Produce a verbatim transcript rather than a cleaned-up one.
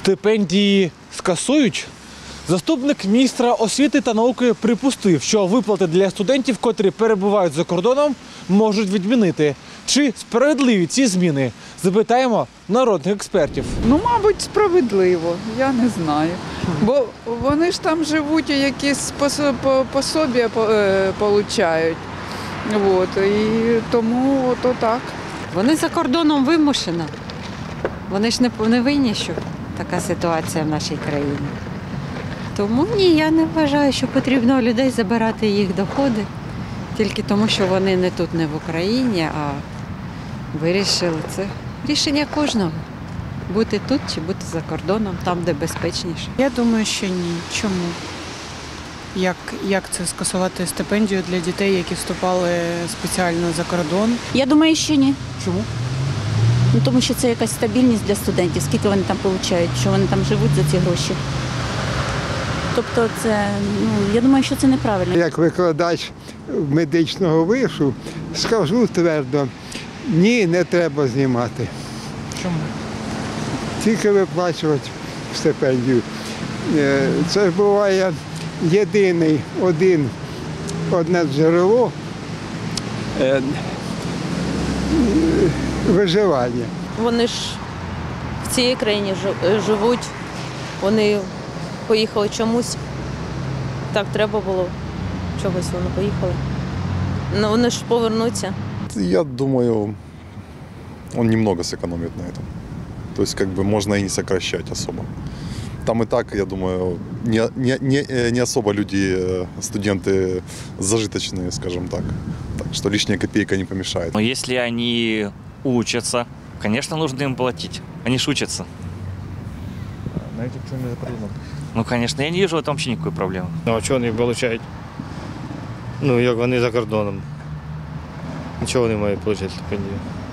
Стипендії скасують? Заступник міністра освіти та науки припустив, що виплати для студентів, котрі перебувають за кордоном, можуть відмінити. Чи справедливі ці зміни? Запитаємо народних експертів. Ну, мабуть, справедливо, я не знаю. Бо вони ж там живуть і якісь пособія отримують. От, і тому то так. Вони за кордоном вимушено. Вони ж не, не винні, що така ситуація в нашій країні. Тому ні, я не вважаю, що потрібно у людей забирати їх доходи тільки тому, що вони не тут, не в Україні, а вирішили. Це рішення кожного. Бути тут чи бути за кордоном, там, де безпечніше. Я думаю, що ні. Чому? Як, як це скасувати стипендію для дітей, які вступали спеціально за кордон? Я думаю, що ні. Чому? Ну, тому що це якась стабільність для студентів, скільки вони там отримують, що вони там живуть за ці гроші. Тобто це, ну, я думаю, що це неправильно. Як викладач медичного вишу скажу твердо, ні, не треба знімати. Чому? Тільки виплачувати стипендію. Це ж буває єдиний один, одне джерело е, виживання. Вони ж в цій країні живуть, вони поїхали чомусь. Так треба було, чогось вони поїхали. Ну, вони ж повернуться. Я думаю, он немного сэкономит на этом. То есть как бы можно и не сокращать особо. Там и так, я думаю, не, не, не, не особо люди, студенты зажиточные, скажем так. Так что лишняя копейка не помешает. Но если они учатся, конечно, нужно им платить. Они ж учатся. Навіть якщо не за кордоном. Ну, конечно, я не вижу в этом вообще никакой проблемы. Ну, а чого вони отримують? Ну, як вони за кордоном. Нічого вони мають отримати стипендію.